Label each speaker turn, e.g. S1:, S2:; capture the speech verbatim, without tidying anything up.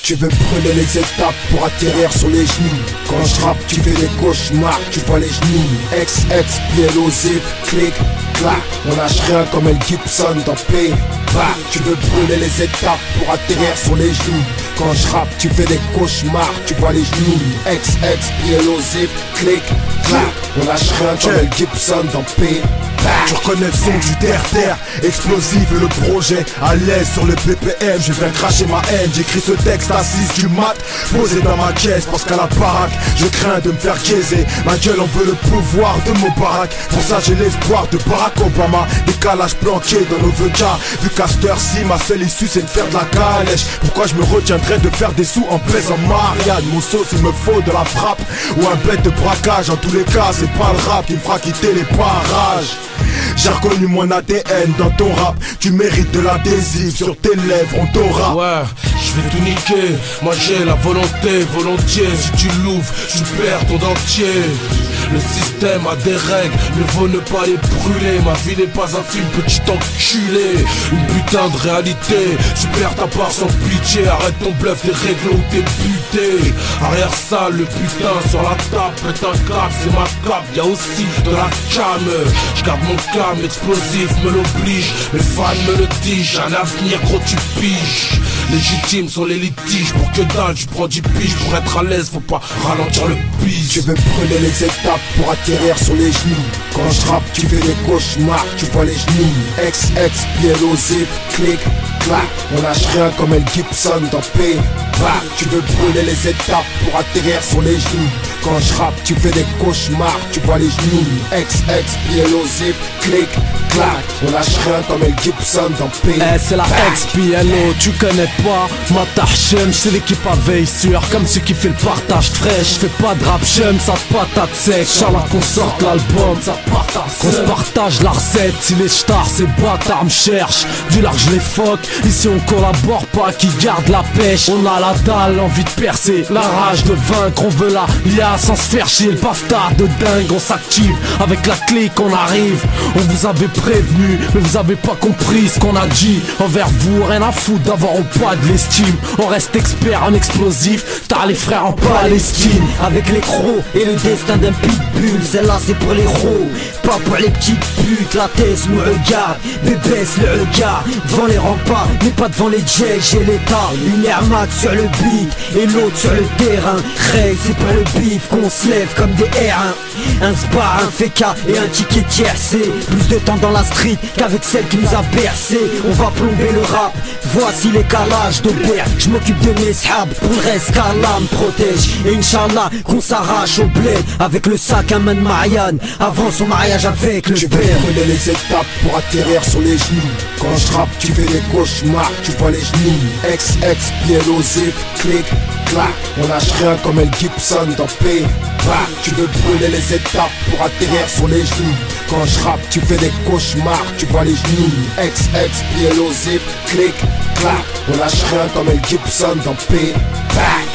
S1: Tu veux brûler les étapes pour atterrir sur les genoux. Quand je rappe tu fais des cauchemars, tu vois les genoux. Ex-explosif, clic, clac. On lâche rien comme El Gibson dans P. Bah, tu veux brûler les étapes pour atterrir sur les genoux. Quand je rappe tu fais des cauchemars, tu vois les genoux. Ex-explosif, clic, clac. On lâche rien comme El Gibson dans P.
S2: Tu reconnais le son du terre-terre, explosif et le projet à l'aise sur le B P M. Je viens cracher ma haine, j'écris ce texte à six du mat, posé dans ma caisse parce qu'à la baraque je crains de me faire quiéser. Ma gueule en veut le pouvoir de mon baraque, pour ça j'ai l'espoir de Barack Obama. Décalage planqué dans nos V K, vu qu'à cette heure-ci ma seule issue c'est de faire de la calèche. Pourquoi je me retiendrais de faire des sous en plaisant Marianne? Mon sauce il me faut de la frappe ou un bête de braquage. En tous les cas c'est pas le rap qui me fera quitter les parages. J'ai reconnu mon A D N dans ton rap. Tu mérites de l'adhésif sur tes lèvres, on t'aura.
S3: Ouais, je vais tout niquer. Moi j'ai la volonté, volontiers. Si tu l'ouvres, je perds ton dentier. Le système a des règles, mieux vaut ne pas les brûler. Ma vie n'est pas un film, petit enculé. Une putain de réalité, tu perds ta part sans pitié. Arrête ton bluff, t'es réglo ou t'es buté. Arrière sale, le putain sur la table. Pète un câble, c'est ma cape, y'a aussi de la cam. Je garde mon calme, l'explosif me l'oblige. Mes fans me le disent, j'ai un avenir gros tu piges. Légitimes sont les litiges, pour que dalle tu prends dix piges. Pour être à l'aise faut pas ralentir le bise.
S1: Tu veux brûler les étapes pour atterrir sur les genoux. Quand je rappe tu fais des cauchemars, tu vois les genoux. Ex-explosif, clic, clac. On lâche rien comme El Gibson dans P. Bah, tu veux brûler les étapes pour atterrir sur les genoux. Quand je rappe tu fais des cauchemars, tu vois les genoux. Ex-explosif, clic, clac. On lâche rien comme El Gibson dans P.
S4: Eh c'est la ex P L O, tu connais pas ma Hachem, c'est l'équipe à veille sûre. Comme ceux qui fait le partage frais. Je fais pas de rap j'aime, ça te patate sec. Inch'Allah qu'on sorte l'album, ça partage. Qu'on se partage la recette. Si les stars ces bâtards me cherchent, du large les phoques. Ici on collabore pas, qui garde la pêche. On a la dalle, envie de percer, la rage de vaincre. On veut la lia sans se faire chier. Le bâtard de dingue, on s'active avec la clique, on arrive. On vous avait prévenu, mais vous avez pas compris ce qu'on a dit. Envers vous, rien à foutre d'avoir ou pas de l'estime. On reste expert en explosif, t'as les frères en Palestine.
S5: Avec les crocs et le destin d'un pitbull. Celle-là c'est pour les héros, pas pour les petites putes. La thèse nous regarde, mais baisse le regard. Devant les remparts, mais pas devant les jets. J'ai l'état, une Air Max sur le beat et l'autre sur le terrain. Rey c'est pour le bif qu'on se lève comme des R un. Un spa, un F K et un ticket tiercé. Plus de temps dans la street qu'avec celle qui nous a bercé. On va plomber le rap, voici les calages d'Aubert. Je m'occupe de mes sables, pour le reste qu'Allah me protège. Et Inch'Allah qu'on s'arrache au bled avec le sac à main de Marianne avant son mariage avec le
S1: tu
S5: père.
S1: Tu veux brûler les étapes pour atterrir sur les genoux. Quand je rappe tu fais des cauchemars, tu vois les genoux. Ex-explosif, clic, clac. On lâche rien comme El Gibson dans P. Bah, tu veux brûler les étapes pour atterrir sur les genoux. Quand je rappe tu fais des cauchemars, tu vois les genoux. Ex-explosif, clic, clac. On lâche rien comme El Gibson dans P. Bah.